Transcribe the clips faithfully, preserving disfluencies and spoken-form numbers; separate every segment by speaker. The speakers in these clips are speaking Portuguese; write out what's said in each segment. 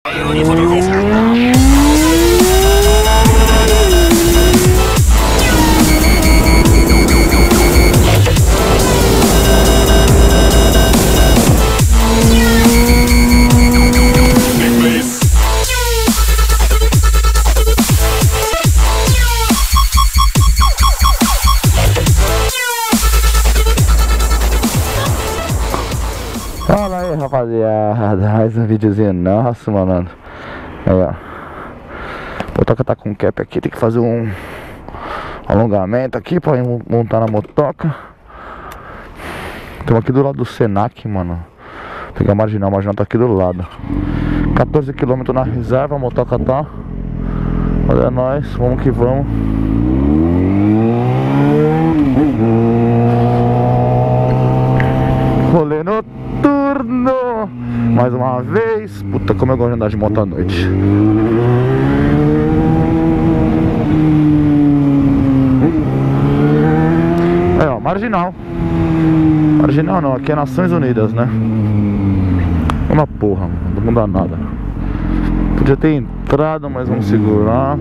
Speaker 1: Fala aí, rapaziada, mais um videozinho nosso, mano. Aí, ó, o motoca tá com cap aqui, tem que fazer um alongamento aqui pra montar na motoca. Estamos aqui do lado do Senac, mano. Pegar a marginal, a marginal tá aqui do lado. quatorze quilômetros na reserva, a motoca tá. Olha nós, vamos que vamos. Rolê noturno mais uma vez. Puta, como eu gosto de andar de moto à noite. É, ó, marginal. Marginal não, aqui é Nações Unidas, né? Uma porra, mano, não muda nada. Podia ter entrado, mas vamos segurar.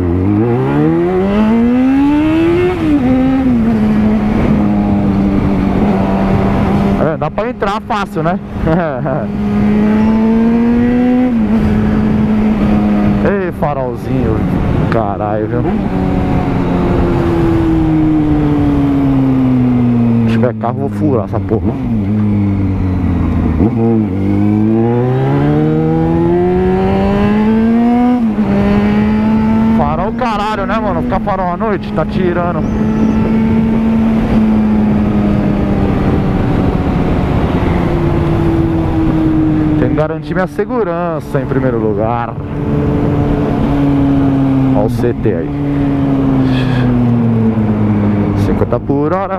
Speaker 1: É, dá pra entrar fácil, né? Ei, farolzinho, caralho, viu? Se tiver carro, vou furar essa porra. Farol caralho, né, mano? Ficar farol à noite, tá tirando. Tem que garantir minha segurança em primeiro lugar. Olha o C T aí, cinquenta por hora.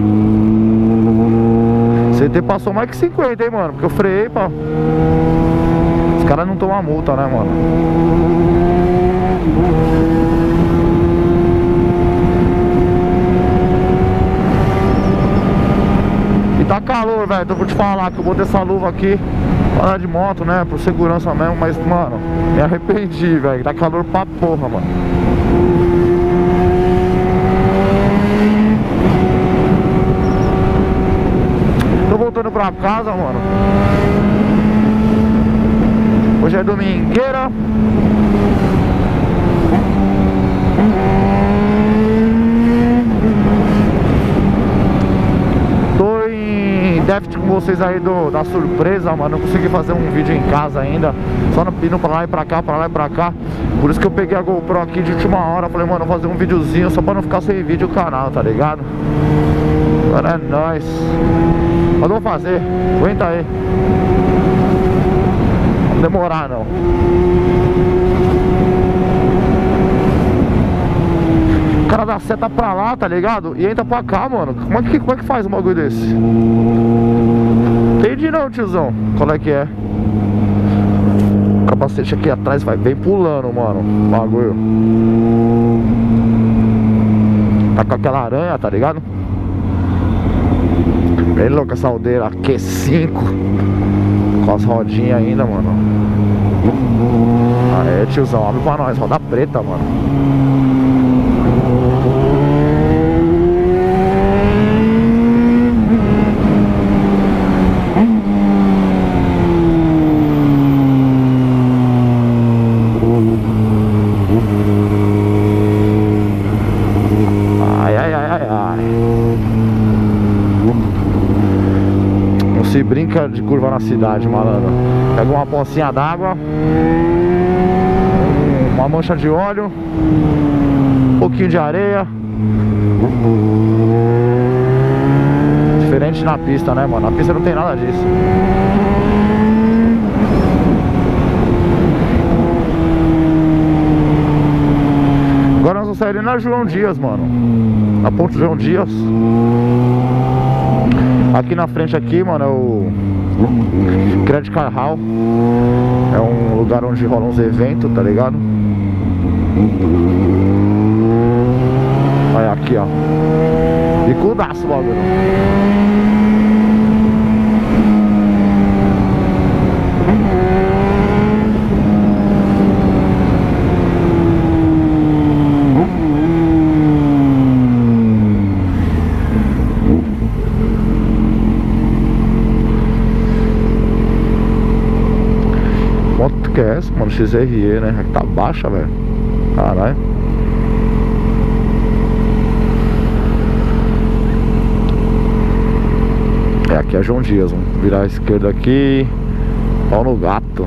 Speaker 1: C T passou mais que cinquenta, hein, mano? Porque eu freiei, pá. Os caras não tomam multa, né, mano? E tá calor, velho. Então vou te falar que eu botei essa luva aqui pra andar de moto, né? Por segurança mesmo. Mas, mano, me arrependi, velho. Tá calor pra porra, mano. Tô voltando pra casa, mano. Hoje é domingueira. Tô em déficit com vocês aí do, da surpresa, mano. Não consegui fazer um vídeo em casa ainda. Só indo pra lá e pra cá, pra lá e pra cá. Por isso que eu peguei a GoPro aqui de última hora. Falei, mano, vou fazer um videozinho só pra não ficar sem vídeo o canal, tá ligado? Agora é nóis. Mas vou fazer, aguenta aí. Não demorar não. O cara dá seta pra lá, tá ligado? E entra pra cá, mano. Como é que, como é que faz um bagulho desse? Entendi não, tiozão. Qual é que é? O capacete aqui atrás vai bem pulando, mano. Bagulho. Tá com aquela aranha, tá ligado? Bem louca essa aldeira, Q cinco. Com as rodinhas ainda, mano. Aê, tiozão, abre pra nós, roda preta, mano. Ai, ai, ai, ai, ai. Se brinca de curva na cidade, malandro. Pega uma pocinha d'água, uma mancha de óleo, um pouquinho de areia. Diferente na pista, né, mano? Na pista não tem nada disso. Agora nós vamos sair na João Dias, mano. Na ponte João Dias. Aqui na frente aqui, mano, é o Credit Car Hall. É um lugar onde rolam uns eventos, tá ligado? Olha aqui, ó. Bicudaço o bagulho. moto que é essa, mano? X R E, né? Tá baixa, velho. Caralho. É, aqui é João Dias. Vamos virar a esquerda aqui. Pau no gato.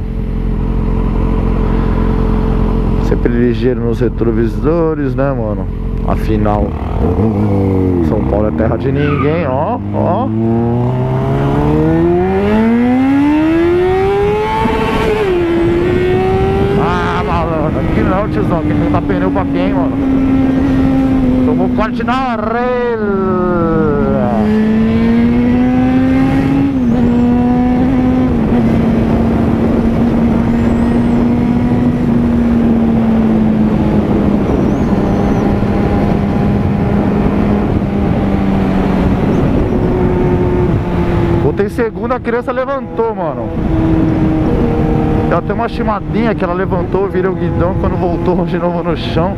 Speaker 1: Sempre ligeiro nos retrovisores, né, mano? Afinal, São Paulo é terra de ninguém, ó, ó. Ah, malandro, aqui não, tiozão, aqui não tá pneu pra quem, mano? Tomou corte na orelha. Tem segunda, a criança levantou, mano. Ela tem uma chimadinha que ela levantou, vira o guidão, quando voltou de novo no chão.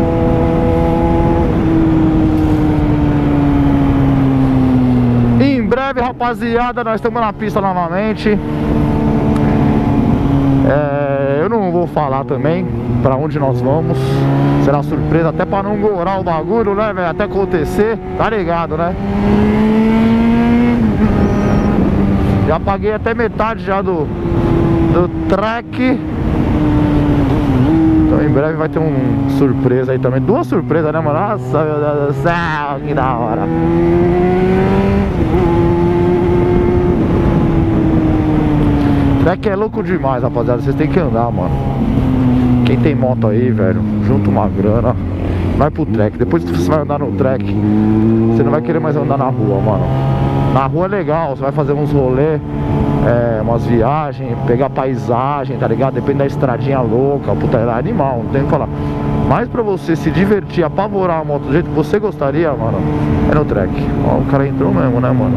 Speaker 1: Em breve, rapaziada, nós estamos na pista novamente. É, eu não vou falar também pra onde nós vamos. Será surpresa, até pra não gorar o bagulho, né, velho? Até acontecer, tá ligado, né? Já paguei até metade já do, do track. Então em breve vai ter um surpresa aí também. Duas surpresas, né, mano? Nossa, meu Deus do céu, que da hora. Track é louco demais, rapaziada. Vocês tem que andar, mano. Quem tem moto aí, velho, junta uma grana, vai pro track. Depois que você vai andar no track, você não vai querer mais andar na rua, mano. Na rua é legal, você vai fazer uns rolês, é, umas viagens, pegar paisagem, tá ligado? Depende da estradinha louca, puta, é animal, não tem o que falar. Mas pra você se divertir, apavorar a moto do jeito que você gostaria, mano, é no track. Ó, o cara entrou mesmo, né, mano?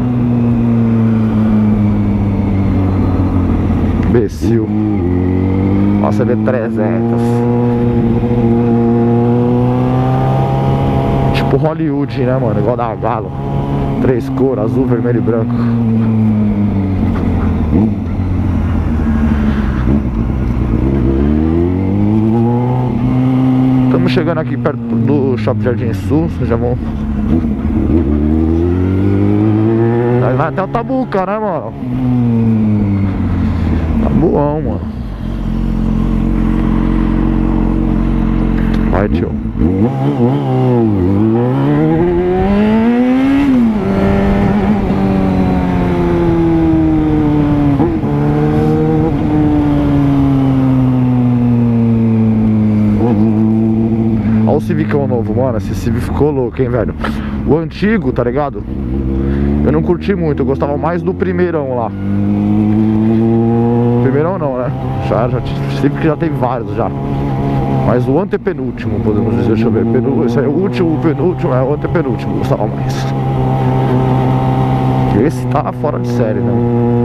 Speaker 1: Imbecil. Nossa, ele é trezentos. Tipo Hollywood, né, mano? Igual da Galo. Três cores, azul, vermelho e branco. Estamos chegando aqui perto do Shopping Jardim Sul. Vocês já vão... Aí vai até o Tabuca, né, mano? Tabuão, mano. Vai, tio. Olha o Civicão novo, mano. Esse Civic ficou louco, hein, velho. O antigo, tá ligado? Eu não curti muito, eu gostava mais do primeirão lá. Primeirão não, né? Já, já, Civic já teve vários já. Mas o antepenúltimo, podemos dizer, deixa eu ver. Penu, esse é o último, o penúltimo, é o antepenúltimo, gostava mais. Esse tá fora de série, né?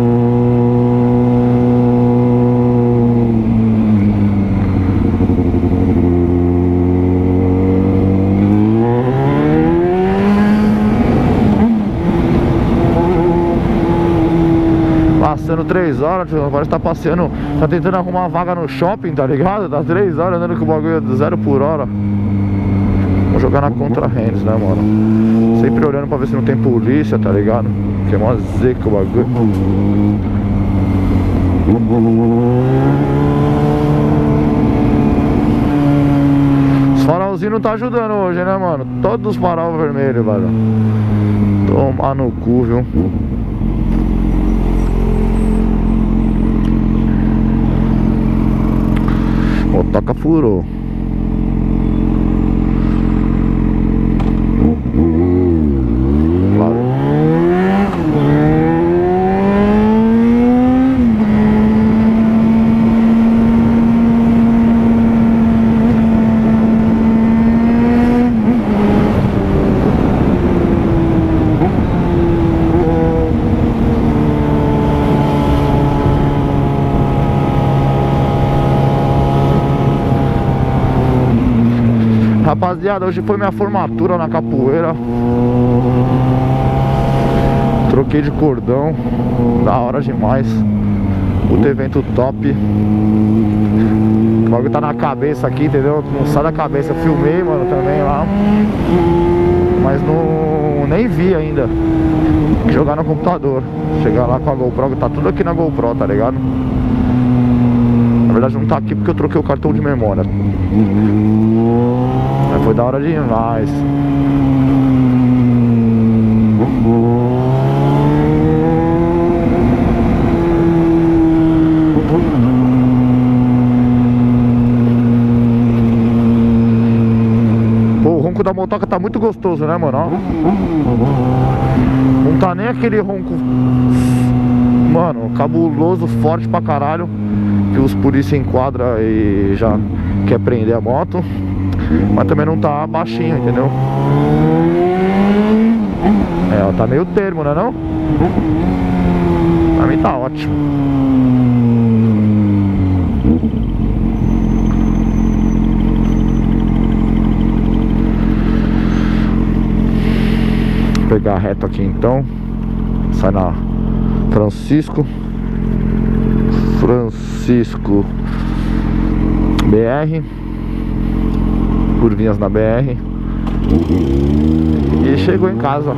Speaker 1: Passando três horas, parece que tá passeando, tá tentando arrumar uma vaga no shopping, tá ligado? Tá três horas andando com o bagulho de zero por hora. Vamos jogar na contra-hands, né, mano? Sempre olhando pra ver se não tem polícia, tá ligado? Que é mó zeca o bagulho. Os farolzinhos não tá ajudando hoje, né, mano? Todos os farol vermelhos, velho. Tomar no cu, viu? Motoca furou. Rapaziada, hoje foi minha formatura na capoeira. Troquei de cordão, da hora demais. Puta evento top. O bagulho tá na cabeça aqui, entendeu? Não sai da cabeça. Eu filmei, mano, também lá. Mas não nem vi ainda. Jogar no computador. Chegar lá com a GoPro, tá tudo aqui na GoPro, tá ligado? Na verdade não tá aqui porque eu troquei o cartão de memória. Mas foi da hora demais. Pô, o ronco da motoca tá muito gostoso, né, mano? Ó. Não tá nem aquele ronco, mano, cabuloso, forte pra caralho, que os polícia enquadram e já quer prender a moto. Mas também não tá baixinho, entendeu? É, ó, tá meio termo, né não? Pra mim tá ótimo. Vou pegar reto aqui então. Sai na Francisco Francisco B R, curvinhas na B R. E chegou em casa.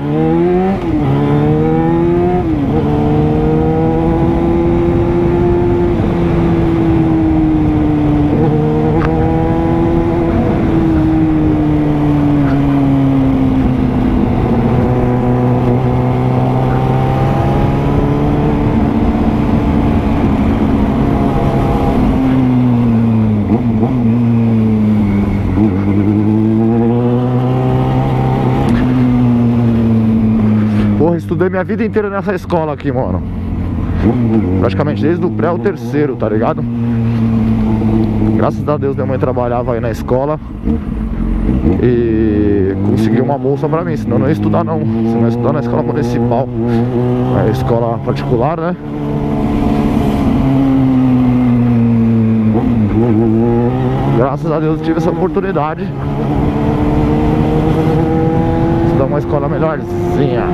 Speaker 1: Porra, estudei minha vida inteira nessa escola aqui, mano. Praticamente desde o pré ao terceiro, tá ligado? Graças a Deus minha mãe trabalhava aí na escola e conseguiu uma bolsa pra mim, senão eu não ia estudar não. Se não ia estudar na escola municipal, é escola particular, né? Graças a Deus eu tive essa oportunidade de estudar uma escola melhorzinha.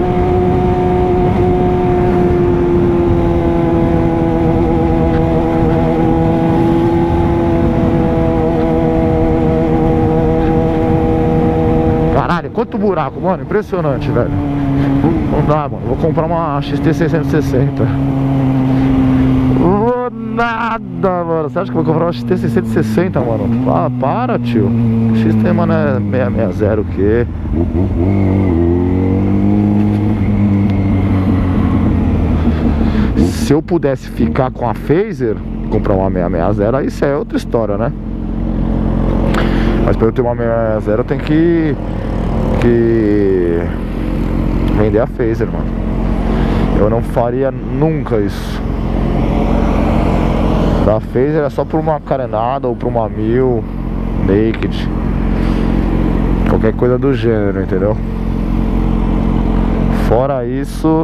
Speaker 1: Caralho, quanto buraco, mano, impressionante, velho. Não dá, mano, vou comprar uma X T seiscentos e sessenta. Vou nada, mano. Você acha que eu vou comprar uma X T seiscentos e sessenta, mano? Ah, para, tio. X T, mano, é seiscentos e sessenta o quê? Se eu pudesse ficar com a Phaser, comprar uma seiscentos e sessenta, aí isso é outra história, né? Mas pra eu ter uma seiscentos e sessenta eu tenho que que vender a Phaser, mano. Eu não faria nunca isso. Da Phaser é só pra uma carenada ou pra uma mil naked, qualquer coisa do gênero, entendeu? Fora isso,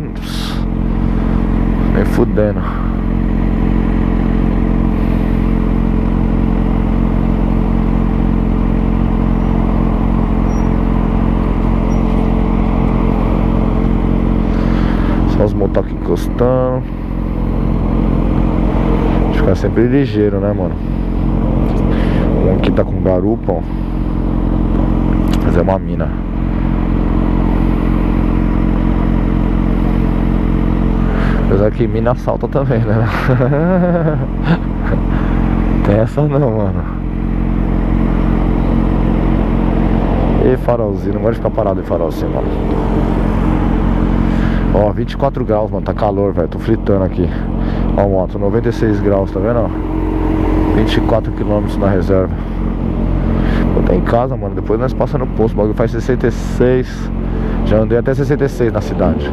Speaker 1: nem fudendo. Só os motoques encostando. Ficar sempre ligeiro, né, mano? Um aqui tá com garupa, ó. Mas é uma mina. Apesar que mina assalta também, né? Tem essa não, mano. E farolzinho, não gosto de ficar parado em farol assim, mano. Ó, vinte e quatro graus, mano, tá calor, velho. Tô fritando aqui. Ó, moto, noventa e seis graus, tá vendo? vinte e quatro quilômetros na reserva. Eu tô em casa, mano. Depois nós passamos no posto. O bagulho faz sessenta e seis. Já andei até sessenta e seis na cidade.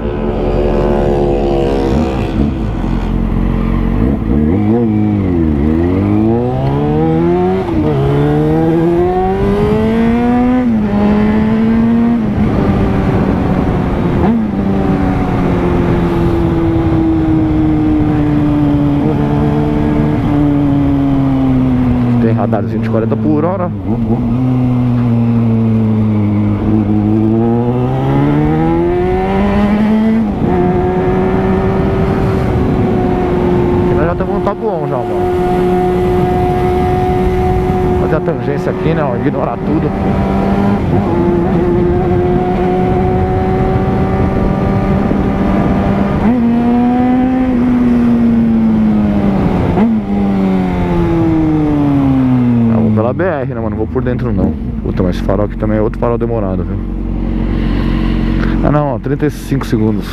Speaker 1: Radarzinho de quarenta por hora. Aqui nós já um tabuão já, mano. Fazer a tangência aqui, né, ó, ignorar tudo. Eu vou pela B R, né, mano, não vou por dentro não. Puta, mas esse farol aqui também é outro farol demorado, viu? Ah não, ó, trinta e cinco segundos.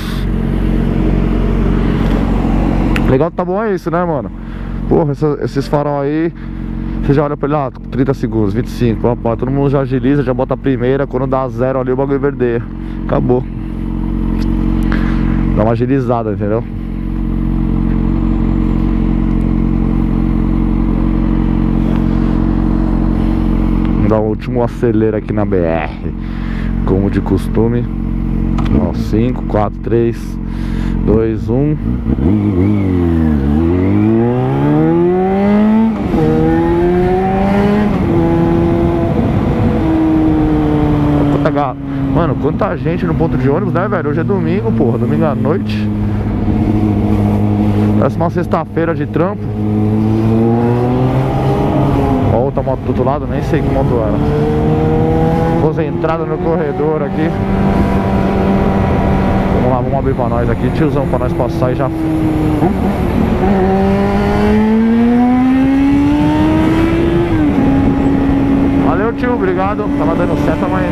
Speaker 1: Legal, tá bom, é isso, né, mano? Porra, essa, esses farol aí, você já olha pra ele lá, trinta segundos, vinte e cinco, ó, pô, todo mundo já agiliza, já bota a primeira. Quando dá zero ali, o bagulho verdeia. Acabou. Dá uma agilizada, entendeu? Vamos dar o último acelero aqui na B R, como de costume. Ó, cinco, quatro, três, dois, um. Mano, quanta gente no ponto de ônibus, né, velho? Hoje é domingo, porra, domingo à noite. Parece uma sexta-feira de trampo. Ó, outra moto do outro lado, nem sei que moto era. Vamos entrada no corredor aqui. Vamos lá, vamos abrir pra nós aqui, tiozão, pra nós passar e já. Valeu, tio, obrigado. Tava dando seta, mas...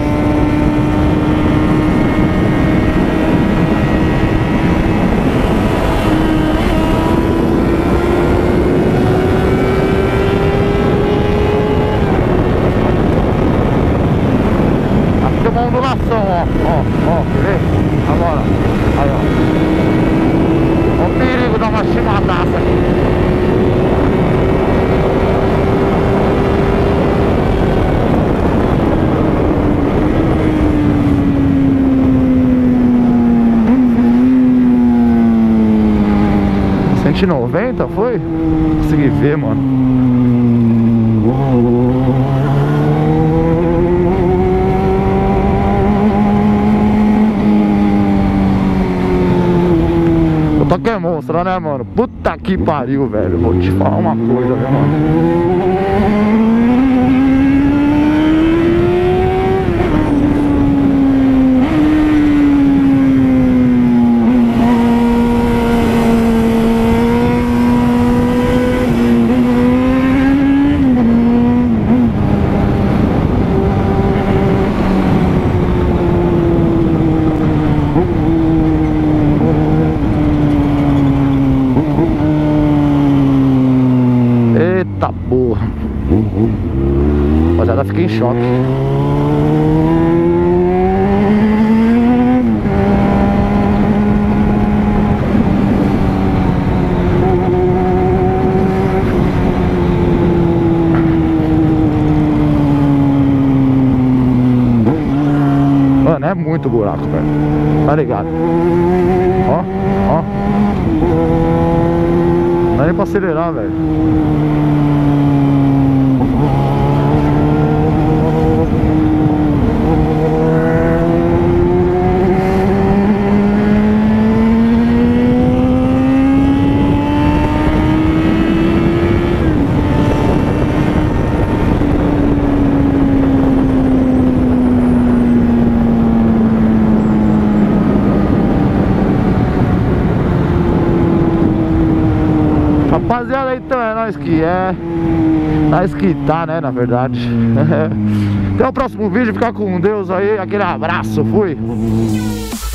Speaker 1: aqui tem uma ondulação, ó, ó, ó, vê? Agora, aí, ó. Ó o perigo, dá uma chimadaça aqui. cento e noventa foi? Consegui ver, mano. O toque é monstro, né, mano? Puta que pariu, velho. Vou te falar uma coisa, né, mano? Eita porra. Rapaziada, fiquei em choque. Mano, é muito buraco, velho. Tá ligado? Ó, ó. Não dá nem pra acelerar, velho. Rapaziada, então é nóis que é. Nós que tá, né, na verdade. Até o próximo vídeo, ficar com Deus aí. Aquele abraço, fui.